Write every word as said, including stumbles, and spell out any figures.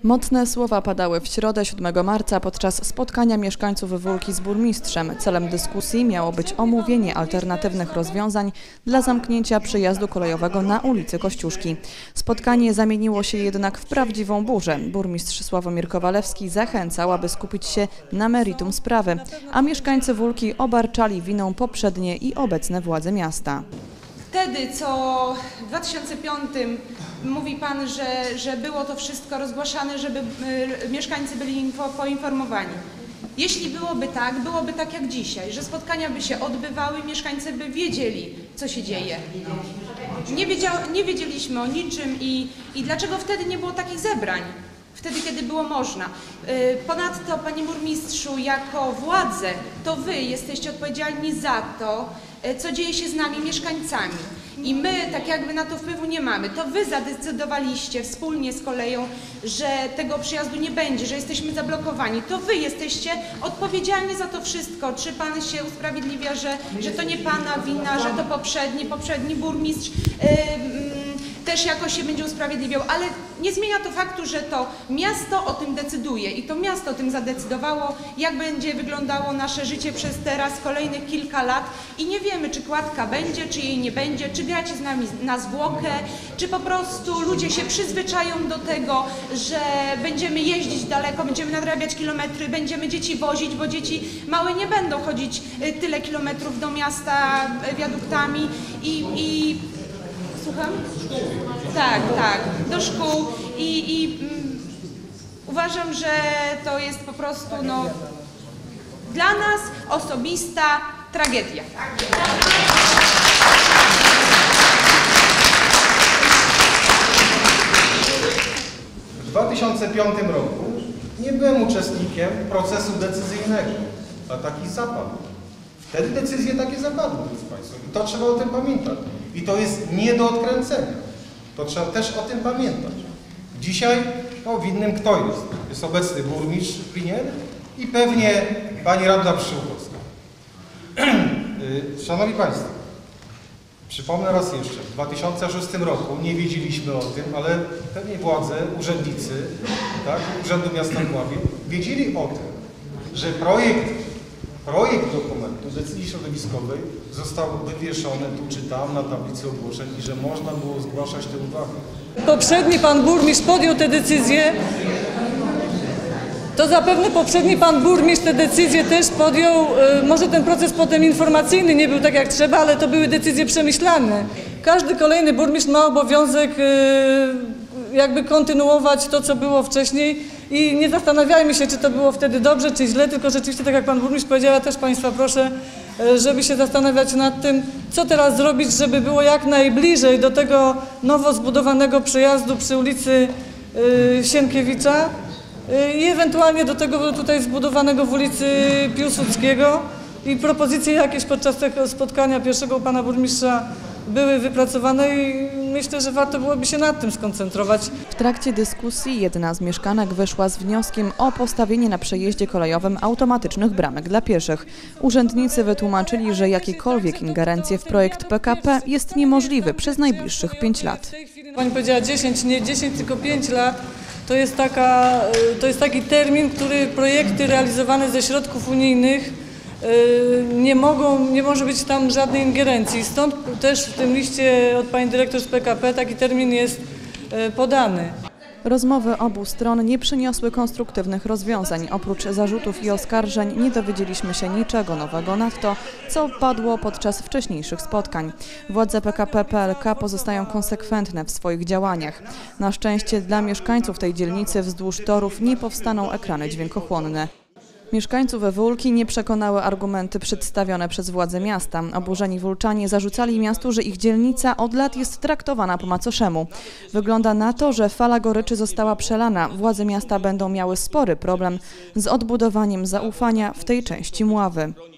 Mocne słowa padały w środę siódmego marca podczas spotkania mieszkańców Wólki z burmistrzem. Celem dyskusji miało być omówienie alternatywnych rozwiązań dla zamknięcia przejazdu kolejowego na ulicy Kościuszki. Spotkanie zamieniło się jednak w prawdziwą burzę. Burmistrz Sławomir Kowalewski zachęcał, aby skupić się na meritum sprawy, a mieszkańcy Wólki obarczali winą poprzednie i obecne władze miasta. Wtedy, co w dwa tysiące piątym mówi Pan, że, że było to wszystko rozgłaszane, żeby y, mieszkańcy byli info, poinformowani. Jeśli byłoby tak, byłoby tak jak dzisiaj, że spotkania by się odbywały, mieszkańcy by wiedzieli, co się dzieje. Nie, wiedział, nie wiedzieliśmy o niczym i, i dlaczego wtedy nie było takich zebrań. Wtedy, kiedy było można. Ponadto, Panie Burmistrzu, jako władze, to Wy jesteście odpowiedzialni za to, co dzieje się z nami, mieszkańcami. I my tak jakby na to wpływu nie mamy. To Wy zadecydowaliście wspólnie z koleją, że tego przyjazdu nie będzie, że jesteśmy zablokowani. To Wy jesteście odpowiedzialni za to wszystko. Czy Pan się usprawiedliwia, że, że to nie Pana wina, że to poprzedni, poprzedni burmistrz yy, też jakoś się będzie usprawiedliwiał, ale nie zmienia to faktu, że to miasto o tym decyduje i to miasto o tym zadecydowało, jak będzie wyglądało nasze życie przez teraz kolejnych kilka lat i nie wiemy, czy kładka będzie, czy jej nie będzie, czy gracie z nami na zwłokę, czy po prostu ludzie się przyzwyczają do tego, że będziemy jeździć daleko, będziemy nadrabiać kilometry, będziemy dzieci wozić, bo dzieci małe nie będą chodzić tyle kilometrów do miasta wiaduktami i, i Słucham? Tak, tak, do szkół i, i mm, uważam, że to jest po prostu no, dla nas osobista tragedia. W dwa tysiące piątym roku nie byłem uczestnikiem procesu decyzyjnego, a taki zapadł. Wtedy decyzje takie zapadły, proszę Państwa. I to trzeba o tym pamiętać. I to jest nie do odkręcenia. To trzeba też o tym pamiętać. Dzisiaj no, winnym kto jest? Jest obecny burmistrz Piniel i pewnie pani radna Przyłkowska. Szanowni Państwo, przypomnę raz jeszcze, w dwa tysiące szóstym roku nie wiedzieliśmy o tym, ale pewnie władze, urzędnicy tak, Urzędu Miasta Puławy wiedzieli o tym, że projekt Projekt dokumentu decyzji środowiskowej został wywieszony tu czy tam na tablicy ogłoszeń i że można było zgłaszać te uwagi. Poprzedni pan burmistrz podjął te decyzje, to zapewne poprzedni pan burmistrz te decyzje też podjął, może ten proces potem informacyjny nie był tak jak trzeba, ale to były decyzje przemyślane. Każdy kolejny burmistrz ma obowiązek jakby kontynuować to, co było wcześniej i nie zastanawiajmy się, czy to było wtedy dobrze, czy źle, tylko rzeczywiście, tak jak pan burmistrz powiedział, ja też Państwa proszę, żeby się zastanawiać nad tym, co teraz zrobić, żeby było jak najbliżej do tego nowo zbudowanego przejazdu przy ulicy Sienkiewicza i ewentualnie do tego tutaj zbudowanego w ulicy Piłsudskiego i propozycje jakieś podczas tego spotkania pierwszego u pana burmistrza były wypracowane i myślę, że warto byłoby się nad tym skoncentrować. W trakcie dyskusji jedna z mieszkanek wyszła z wnioskiem o postawienie na przejeździe kolejowym automatycznych bramek dla pieszych. Urzędnicy wytłumaczyli, że jakiekolwiek ingerencje w projekt P K P jest niemożliwy przez najbliższych pięć lat. Pani powiedziała dziesięć, nie dziesięć, tylko pięć lat. To jest, taka, to jest taki termin, który projekty realizowane ze środków unijnych nie mogą, nie może być tam żadnej ingerencji. Stąd też w tym liście od pani dyrektor z P K P taki termin jest podany. Rozmowy obu stron nie przyniosły konstruktywnych rozwiązań. Oprócz zarzutów i oskarżeń nie dowiedzieliśmy się niczego nowego nad to, co padło podczas wcześniejszych spotkań. Władze P K P P L K pozostają konsekwentne w swoich działaniach. Na szczęście dla mieszkańców tej dzielnicy wzdłuż torów nie powstaną ekrany dźwiękochłonne. Mieszkańców Wólki nie przekonały argumenty przedstawione przez władze miasta. Oburzeni wólczanie zarzucali miastu, że ich dzielnica od lat jest traktowana po macoszemu. Wygląda na to, że fala goryczy została przelana. Władze miasta będą miały spory problem z odbudowaniem zaufania w tej części Mławy.